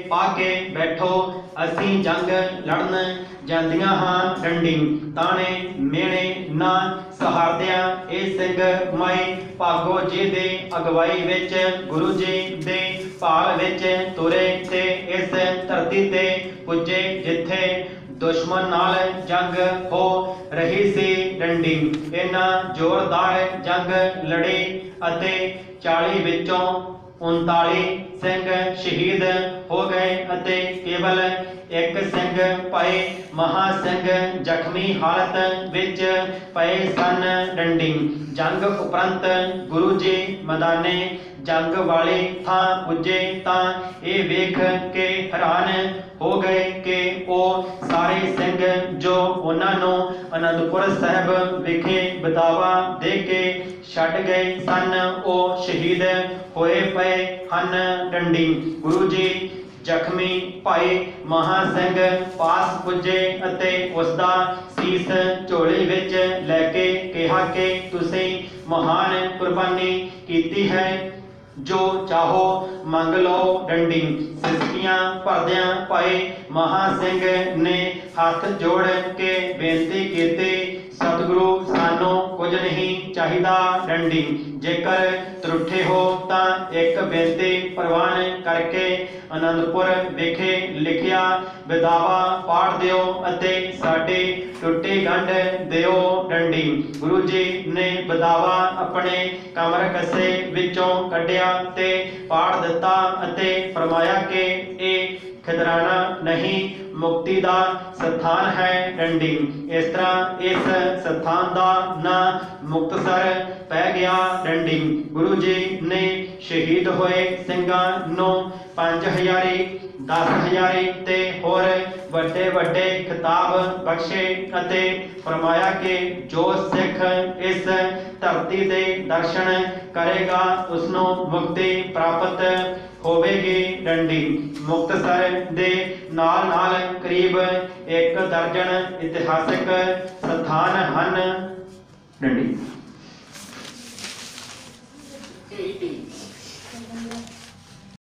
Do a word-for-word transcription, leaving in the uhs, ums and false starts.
पा के बैठो असी जंग लड़न ਜਾਂਦੀਆਂ ਹਾਂ ਡੰਡੀ ਤਾਣੇ ਮੇਣੇ ਨਾ ਸਹਾਰਦਿਆਂ ਇਹ ਸਿੰਘ ਮਾਈ ਭਾਗੋ ਜੀ ਦੇ ਅਗਵਾਈ ਵਿੱਚ ਗੁਰੂ ਜੀ ਦੇ ਭਾਲ ਵਿੱਚ ਤੁਰੇ ਤੇ ਇਸ ਧਰਤੀ ਤੇ ਪੁੱਜੇ ਜਿੱਥੇ ਦੁਸ਼ਮਣ ਨਾਲ ਜੰਗ ਹੋ ਰਹੀ ਸੀ ਡੰਡੀ। ਇਹਨਾਂ ਜ਼ੋਰਦਾਰ ਜੰਗ ਲੜੀ ਅਤੇ ਚਾਲੀ ਵਿੱਚੋਂ उनताली सिंह शहीद हो गए अते केवल एक सिंह भाई महा सिंह जख्मी हालत विच पए सन डंडी। जंग उपरंत गुरु जी मैदाने जंग वाले थां पुजे तां ये वेख के हैरान हो गए कि वो सारे सिंह जो उन्होंने आनंदपुर साहब विखे बदावा दे के छड्ड गए सन वो शहीद होए पे हन डंडी। गुरु जी जख्मी भाई महा सिंह पास पुजे अते उसदा सीस झोली विच लैके कहा कि तुसीं महान कुर्बानी कीती है जो चाहो मंग लो डंडी। सिसकियां भरदियां भाई महा सिंह ने हाथ जोड़ के बेनती की सतगुरु सानू कुछ नहीं चाहिदा डंडी। जेकर त्रुठे हो तां एक बेनती प्रवान करके आनंदपुर विखे लिखिया विदावा पाड़ दिओ अते साडे टुटे गंढ दिओ डंडी। गुरु जी ने विदावा अपने कमर कसे विचों कढ़िया ते पाड़ दिता अते फरमाया कि ए खिदराना नहीं मुक्ति दा स्थान है डंडी। इस तरह इस स्थान का ना मुक्तसर पै गया डंडी। गुरु जी ने शहीद होए सिंघां नूं पंज हजारी दस हजारी ते होर वड्डे वड्डे खिताब बख्शे अते फरमाया कि जो सिख इस धरती दे दर्शन करेगा उसनों मुक्ति प्राप्त होवेगी डंडी। मुक्तसर दे नाल नाल करीब एक दर्जन इतिहासिक स्थान हन डंडी।